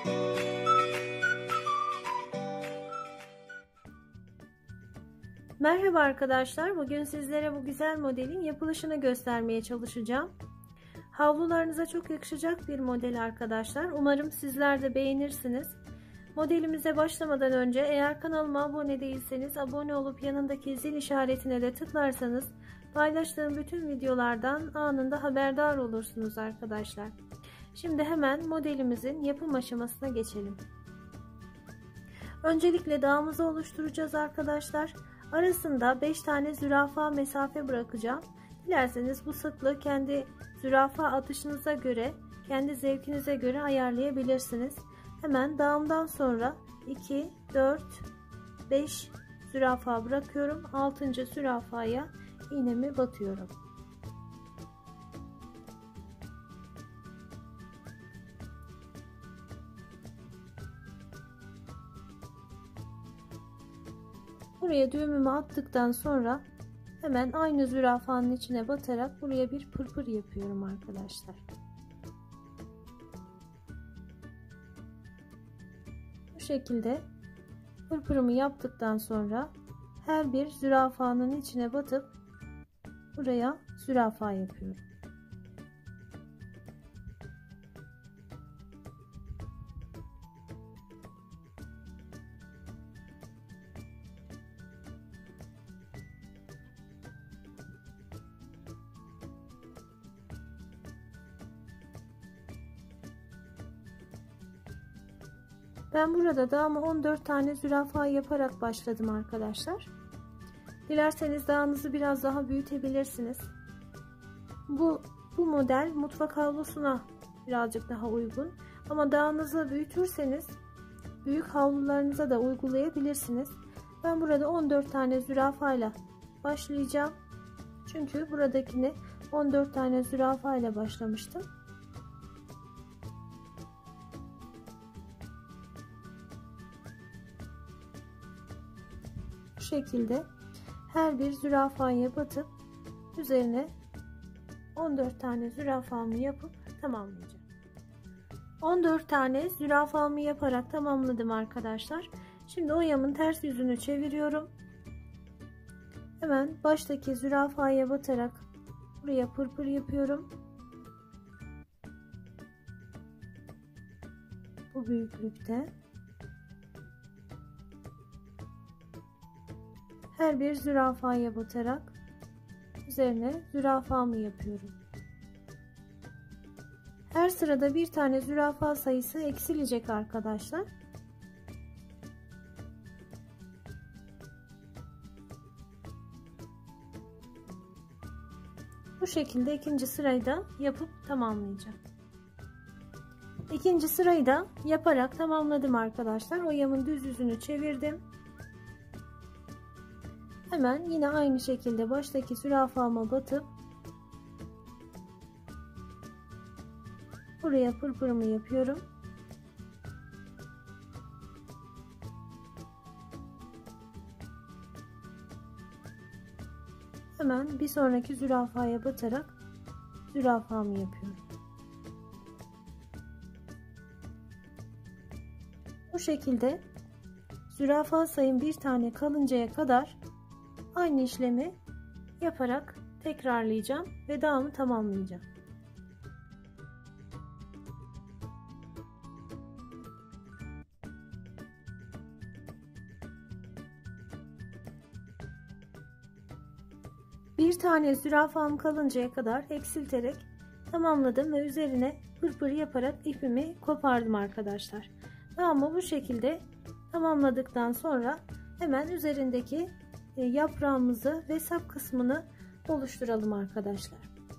Merhaba arkadaşlar, bugün sizlere bu güzel modelin yapılışını göstermeye çalışacağım. Havlularınıza çok yakışacak bir model arkadaşlar. Umarım sizler de beğenirsiniz. Modelimize başlamadan önce eğer kanalıma abone değilseniz abone olup yanındaki zil işaretine de tıklarsanız paylaştığım bütün videolardan anında haberdar olursunuz arkadaşlar. Şimdi hemen modelimizin yapım aşamasına geçelim. Öncelikle dağımızı oluşturacağız arkadaşlar. Arasında 5 tane zürafa mesafe bırakacağım. Dilerseniz bu sıklığı kendi zürafa atışınıza göre, kendi zevkinize göre ayarlayabilirsiniz. Hemen dağımdan sonra 2, 4, 5 zürafa bırakıyorum. 6. zürafaya iğnemi batıyorum. Buraya düğümümü attıktan sonra hemen aynı zürafanın içine batarak buraya bir pırpır yapıyorum arkadaşlar. Bu şekilde pırpırımı yaptıktan sonra her bir zürafanın içine batıp buraya zürafa yapıyorum. Ben burada dağımı 14 tane zürafa yaparak başladım arkadaşlar. Dilerseniz dağınızı biraz daha büyütebilirsiniz. Bu model mutfak havlusuna birazcık daha uygun. Ama dağınızı büyütürseniz büyük havlularınıza da uygulayabilirsiniz. Ben burada 14 tane zürafa ile başlayacağım. Çünkü buradakini 14 tane zürafa ile başlamıştım. Bu şekilde her bir zürafaya batıp üzerine 14 tane zürafamı yapıp tamamlayacağım. 14 tane zürafamı yaparak tamamladım arkadaşlar. Şimdi oyamın ters yüzünü çeviriyorum. Hemen baştaki zürafaya batarak buraya pırpır yapıyorum. Bu büyüklükte. Her bir zürafaya batarak üzerine zürafamı yapıyorum. Her sırada bir tane zürafa sayısı eksilecek arkadaşlar. Bu şekilde ikinci sırayı da yapıp tamamlayacağım. İkinci sırayı da yaparak tamamladım arkadaşlar. Oyamın düz yüzünü çevirdim. Hemen yine aynı şekilde baştaki zürafama batıp buraya pırpırımı yapıyorum. Hemen bir sonraki zürafaya batarak zürafamı yapıyorum. Bu şekilde zürafa sayım bir tane kalıncaya kadar aynı işlemi yaparak tekrarlayacağım ve dağımı tamamlayacağım. Bir tane zürafam kalıncaya kadar eksilterek tamamladım ve üzerine pırpır yaparak ipimi kopardım arkadaşlar. Dağımı bu şekilde tamamladıktan sonra hemen üzerindeki yaprağımızı ve sap kısmını oluşturalım arkadaşlar.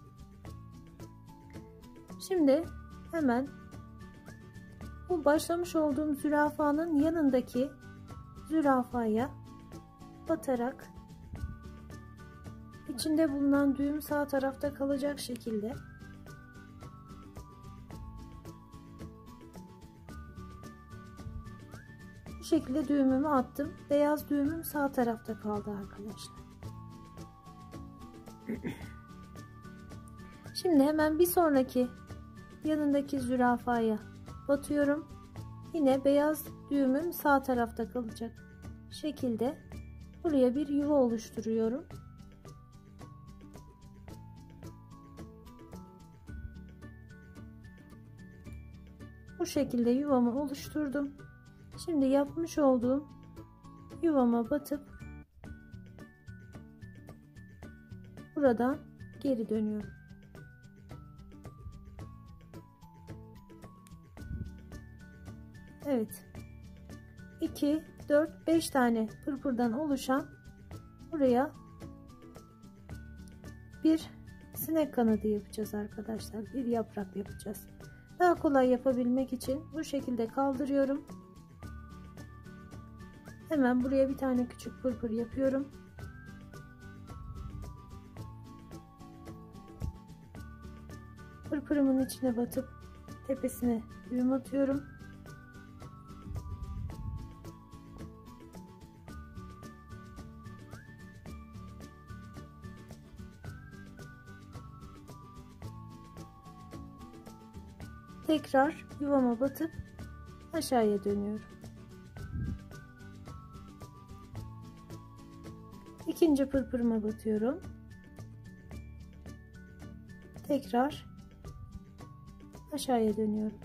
Şimdi hemen bu başlamış olduğum zürafanın yanındaki zürafaya batarak içinde bulunan düğüm sağ tarafta kalacak şekilde bu şekilde düğümümü attım. Beyaz düğümüm sağ tarafta kaldı arkadaşlar. Şimdi hemen bir sonraki yanındaki zürafaya batıyorum Yine beyaz düğümüm sağ tarafta kalacak şekilde buraya bir yuva oluşturuyorum. Bu şekilde yuvamı oluşturdum. Şimdi yapmış olduğum yuvama batıp buradan geri dönüyorum. Evet. 2, 4, 5 tane pırpırdan oluşan buraya bir sinek kanadı yapacağız arkadaşlar. Bir yaprak yapacağız. Daha kolay yapabilmek için bu şekilde kaldırıyorum. Hemen buraya bir tane küçük pırpır yapıyorum. Pırpırımın içine batıp tepesine düğüm atıyorum. Tekrar yuvama batıp aşağıya dönüyorum. İkinci pırpırıma batıyorum. Tekrar aşağıya dönüyorum.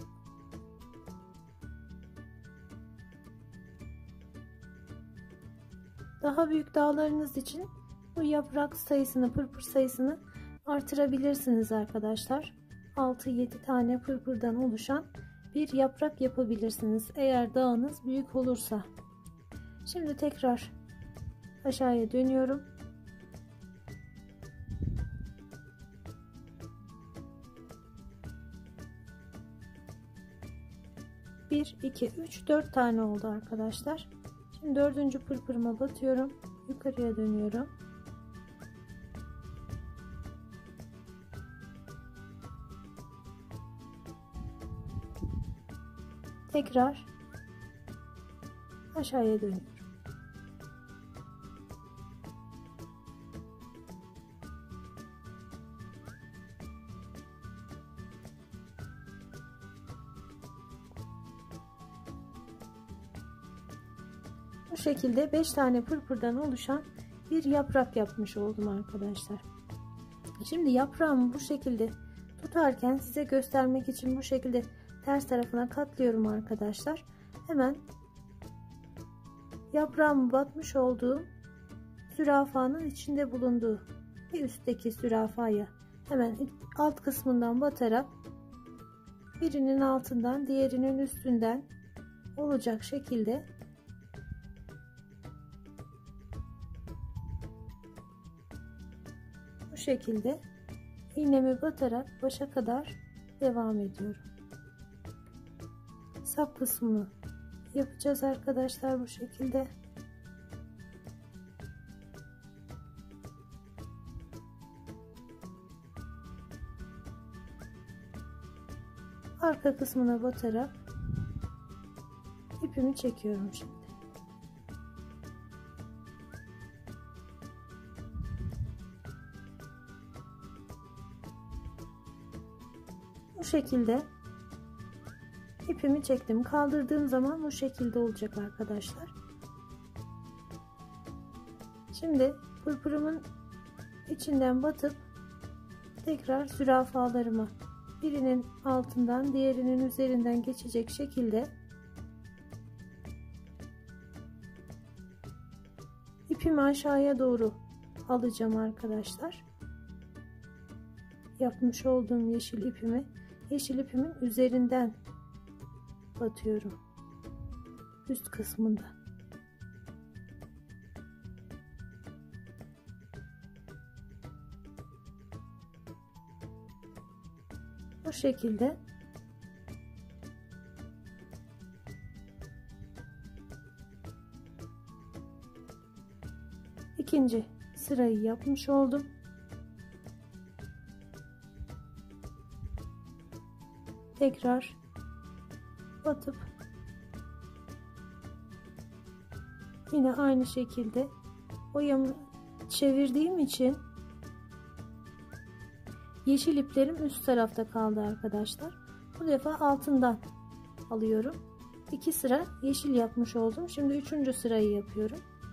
Daha büyük dağlarınız için bu yaprak sayısını, pırpır sayısını artırabilirsiniz arkadaşlar. 6-7 tane pırpırdan oluşan bir yaprak yapabilirsiniz eğer dağınız büyük olursa. Şimdi tekrar aşağıya dönüyorum. Bir, iki, üç, 4 tane oldu arkadaşlar. Şimdi dördüncü pırpırıma batıyorum. Yukarıya dönüyorum. Tekrar aşağıya dönüyorum. Bu şekilde 5 tane pırpırdan oluşan bir yaprak yapmış oldum arkadaşlar. Şimdi yaprağımı bu şekilde tutarken size göstermek için bu şekilde ters tarafına katlıyorum arkadaşlar. Hemen yaprağımı batmış olduğum zürafanın içinde bulunduğu bir üstteki zürafaya hemen alt kısmından batarak birinin altından diğerinin üstünden olacak şekilde bu şekilde iğnemi batarak başa kadar devam ediyorum. Sap kısmını yapacağız arkadaşlar bu şekilde. Arka kısmına batarak ipimi çekiyorum şimdi. Bu şekilde ipimi çektim. Kaldırdığım zaman bu şekilde olacak arkadaşlar. Şimdi pırpırımın içinden batıp tekrar zürafalarıma birinin altından diğerinin üzerinden geçecek şekilde ipimi aşağıya doğru alacağım arkadaşlar. Yapmış olduğum yeşil ipimin üzerinden batıyorum. Üst kısmında. Bu şekilde ikinci sırayı yapmış oldum. Tekrar batıp yine aynı şekilde boyamı çevirdiğim için yeşil iplerim üst tarafta kaldı arkadaşlar. Bu defa altından alıyorum 2 sıra yeşil yapmış oldum. Şimdi 3. sırayı yapıyorum.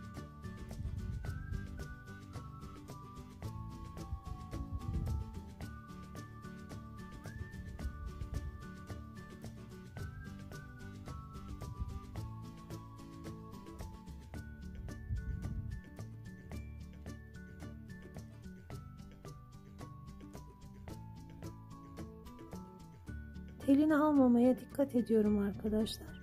Telini almamaya dikkat ediyorum arkadaşlar.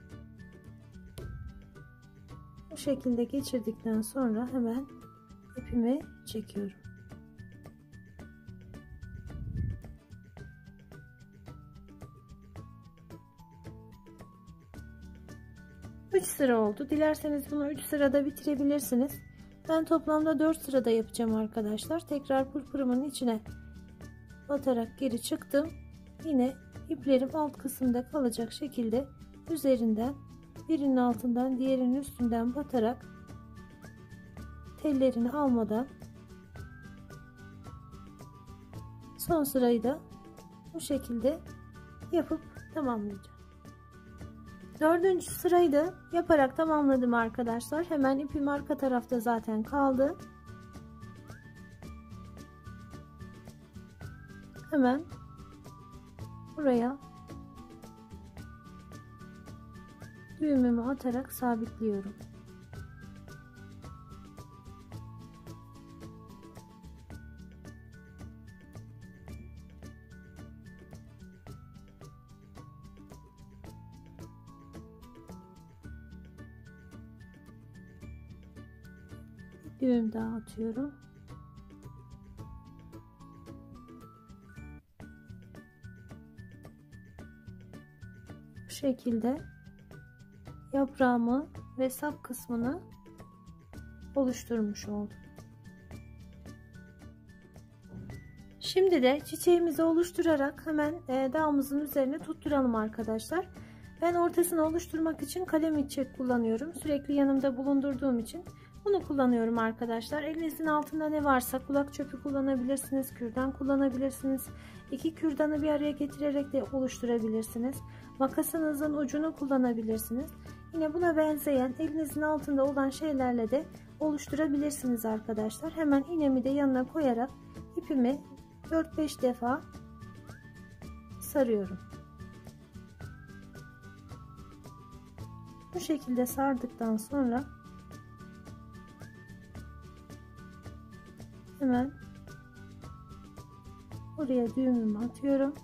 Bu şekilde geçirdikten sonra hemen ipimi çekiyorum. Üç sıra oldu. Dilerseniz bunu 3 sırada bitirebilirsiniz. Ben toplamda 4 sırada yapacağım arkadaşlar. Tekrar pırpırımın içine batarak geri çıktım. Yine iplerim alt kısımda kalacak şekilde üzerinden, birinin altından diğerinin üstünden batarak tellerini almadan son sırayı da bu şekilde yapıp tamamlayacağım. 4. sırayı da yaparak tamamladım arkadaşlar. Hemen ipim arka tarafta zaten kaldı. Hemen buraya düğümümü atarak sabitliyorum. Düğüm daha atıyorum. Bu şekilde yaprağımı ve sap kısmını oluşturmuş oldum. Şimdi de çiçeğimizi oluşturarak hemen dağımızın üzerine tutturalım arkadaşlar. Ben ortasını oluşturmak için kalem içi kullanıyorum. Sürekli yanımda bulundurduğum için bunu kullanıyorum arkadaşlar. Elinizin altında ne varsa kulak çöpü kullanabilirsiniz, kürdan kullanabilirsiniz. 2 kürdanı bir araya getirerek de oluşturabilirsiniz. Makasınızın ucunu kullanabilirsiniz. Yine buna benzeyen elinizin altında olan şeylerle de oluşturabilirsiniz arkadaşlar. Hemen iğnemi de yanına koyarak ipimi 4-5 defa sarıyorum. Bu şekilde sardıktan sonra hemen buraya düğümümü atıyorum.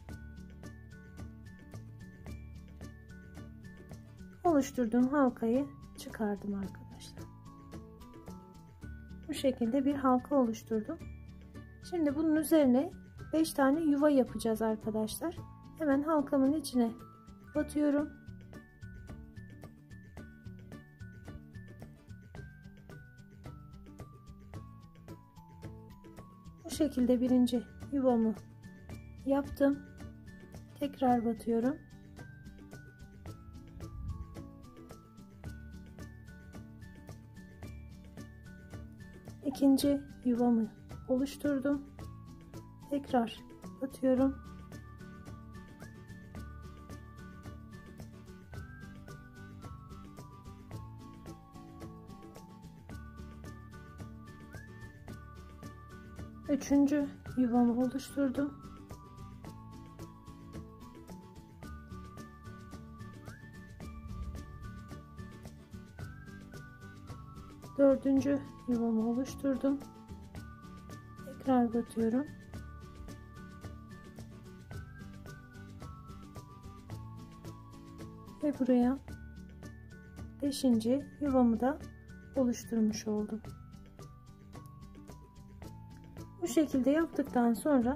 Oluşturduğum halkayı çıkardım arkadaşlar. Bu şekilde bir halka oluşturdum. Şimdi bunun üzerine 5 tane yuva yapacağız arkadaşlar. Hemen halkamın içine batıyorum. Bu şekilde birinci yuvamı yaptım. Tekrar batıyorum. İkinci yuvamı oluşturdum. Tekrar batıyorum. Üçüncü yuvamı oluşturdum. Dördüncü yuvamı oluşturdum. Tekrar batıyorum. Ve buraya 5. yuvamı da oluşturmuş oldum. Bu şekilde yaptıktan sonra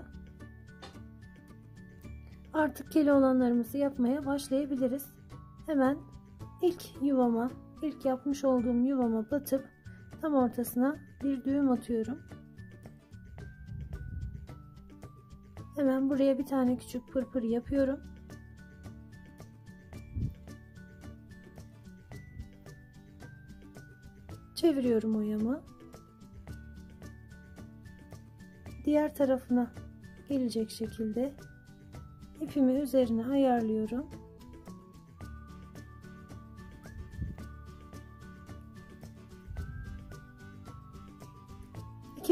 artık keloğlanlarımızı yapmaya başlayabiliriz. Hemen ilk yapmış olduğum yuvama batıp tam ortasına bir düğüm atıyorum. Hemen buraya bir tane küçük pırpır yapıyorum. Çeviriyorum oyamı. Diğer tarafına gelecek şekilde ipimi üzerine ayarlıyorum.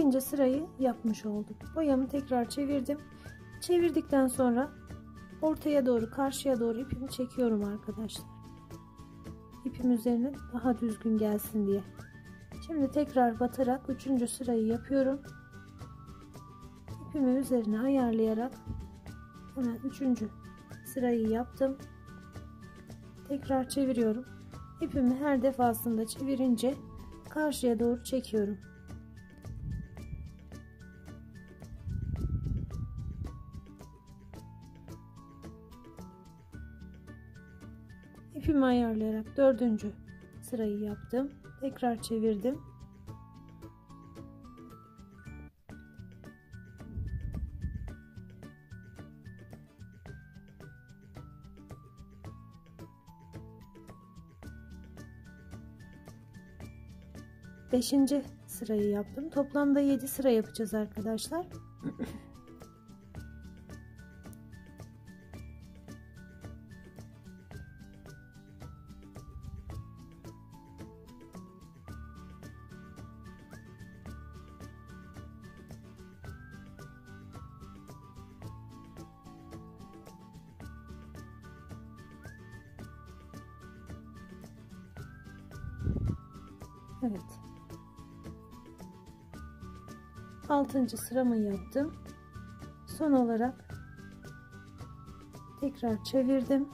ikinci sırayı yapmış oldum. Boyamı tekrar çevirdim. Çevirdikten sonra ortaya doğru, karşıya doğru ipimi çekiyorum arkadaşlar. İpim üzerine daha düzgün gelsin diye. Şimdi tekrar batarak üçüncü sırayı yapıyorum. İpimi üzerine ayarlayarak hemen üçüncü sırayı yaptım. Tekrar çeviriyorum. İpimi her defasında çevirince karşıya doğru çekiyorum. İpimi ayarlayarak dördüncü sırayı yaptım. Tekrar çevirdim. Beşinci sırayı yaptım. Toplamda 7 sıra yapacağız arkadaşlar. Evet. 6. sıramı yaptım. Son olarak tekrar çevirdim.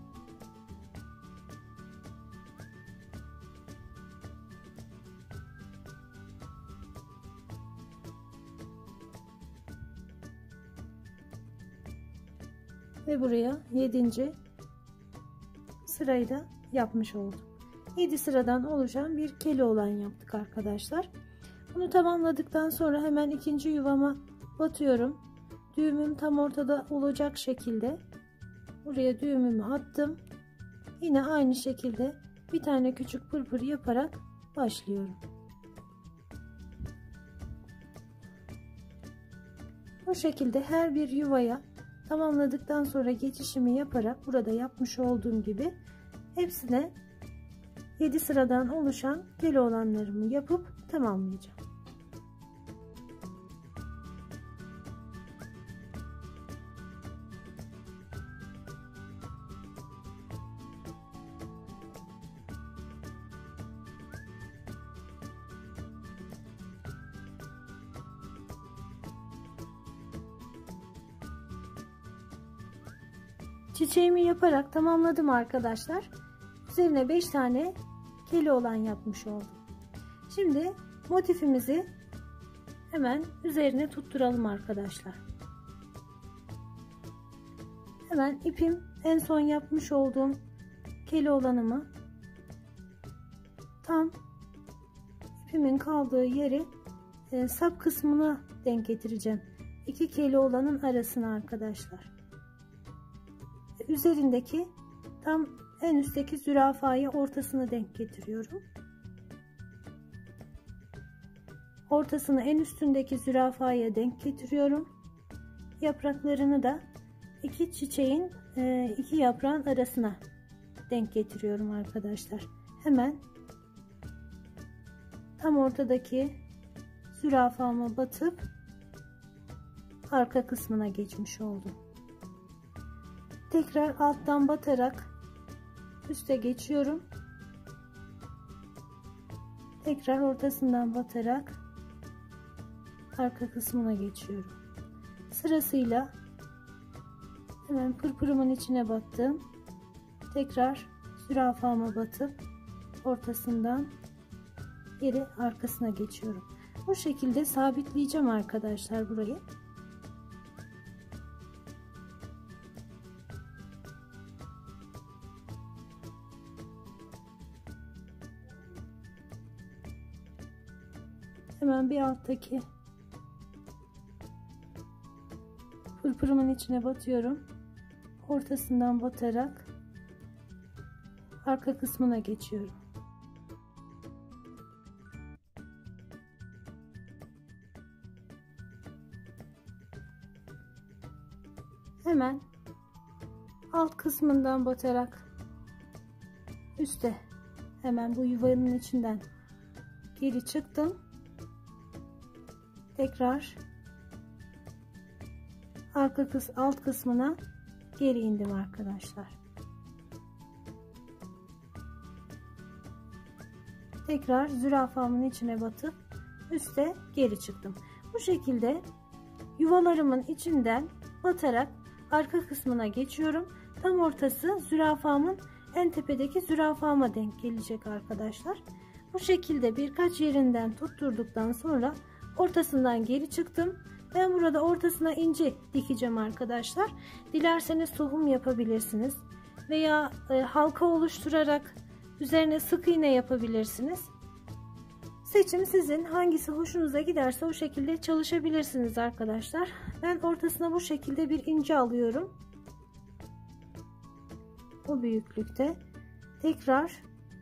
Ve buraya 7. sırayı da yapmış oldum. 7 sıradan oluşan bir keloğlan yaptık arkadaşlar. Bunu tamamladıktan sonra hemen ikinci yuvama batıyorum. Düğümüm tam ortada olacak şekilde buraya düğümümü attım. Yine aynı şekilde bir tane küçük pırpır yaparak başlıyorum. Bu şekilde her bir yuvaya tamamladıktan sonra geçişimi yaparak burada yapmış olduğum gibi hepsine 7 sıradan oluşan keloğlanlarımı yapıp tamamlayacağım. Çiçeğimi yaparak tamamladım arkadaşlar. Üzerine 5 tane keloğlan yapmış oldum. Şimdi motifimizi hemen üzerine tutturalım arkadaşlar. Hemen ipim en son yapmış olduğum keloğlanımı tam ipimin kaldığı yeri sap kısmına denk getireceğim. 2 keloğlanın arasına arkadaşlar. Üzerindeki tam en üstteki zürafayı ortasına denk getiriyorum. Ortasını en üstündeki zürafaya denk getiriyorum. Yapraklarını da iki çiçeğin iki yaprağın arasına denk getiriyorum arkadaşlar. Hemen tam ortadaki zürafama batıp arka kısmına geçmiş oldum. Tekrar alttan batarak üste geçiyorum. Tekrar ortasından batarak arka kısmına geçiyorum. Sırasıyla hemen pırpırımın içine battım. Tekrar zürafama batıp ortasından geri arkasına geçiyorum. Bu şekilde sabitleyeceğim arkadaşlar burayı. Hemen bir alttaki pırpırımın içine batıyorum. Ortasından batarak arka kısmına geçiyorum. Hemen alt kısmından batarak üste hemen bu yuvanın içinden geri çıktım. tekrar alt kısmına geri indim arkadaşlar. Tekrar zürafamın içine batıp üste geri çıktım. Bu şekilde yuvalarımın içinden batarak arka kısmına geçiyorum. Tam ortası zürafamın en tepedeki zürafama denk gelecek arkadaşlar. Bu şekilde birkaç yerinden tutturduktan sonra ortasından geri çıktım. Ben burada ortasına inci dikeceğim arkadaşlar. Dilerseniz tohum yapabilirsiniz veya halka oluşturarak üzerine sık iğne yapabilirsiniz. Seçim sizin, hangisi hoşunuza giderse o şekilde çalışabilirsiniz arkadaşlar. Ben ortasına bu şekilde bir inci alıyorum. O büyüklükte. Tekrar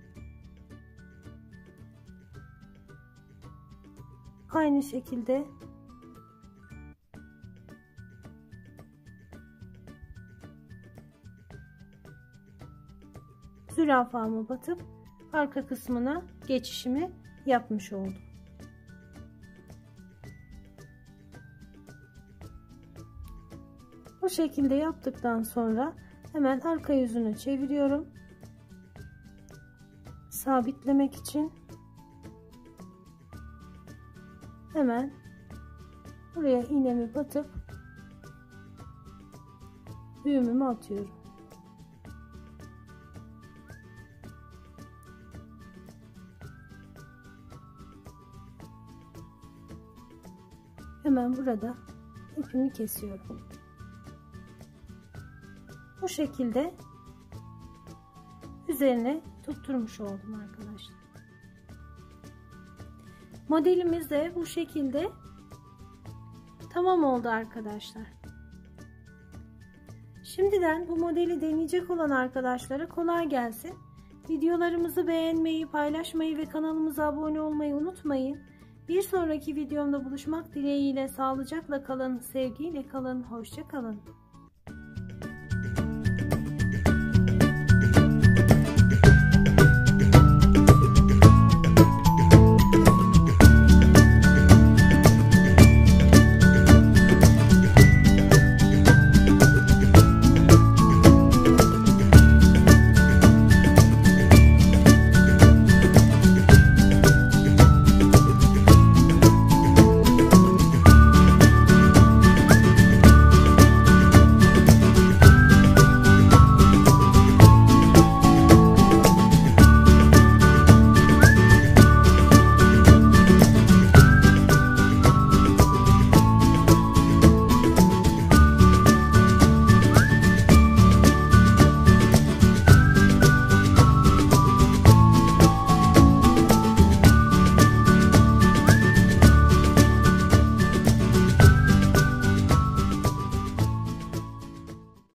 aynı şekilde zürafamı batıp arka kısmına geçişimi yapmış oldum. Bu şekilde yaptıktan sonra hemen arka yüzünü çeviriyorum. Sabitlemek için hemen buraya iğnemi batıp düğümümü atıyorum. Hemen burada ipimi kesiyorum. Bu şekilde üzerine tutturmuş oldum arkadaşlar. Modelimiz de bu şekilde tamam oldu arkadaşlar. Şimdiden bu modeli deneyecek olan arkadaşlara kolay gelsin. Videolarımızı beğenmeyi, paylaşmayı ve kanalımıza abone olmayı unutmayın. Bir sonraki videomda buluşmak dileğiyle sağlıcakla kalın, sevgiyle kalın, hoşça kalın.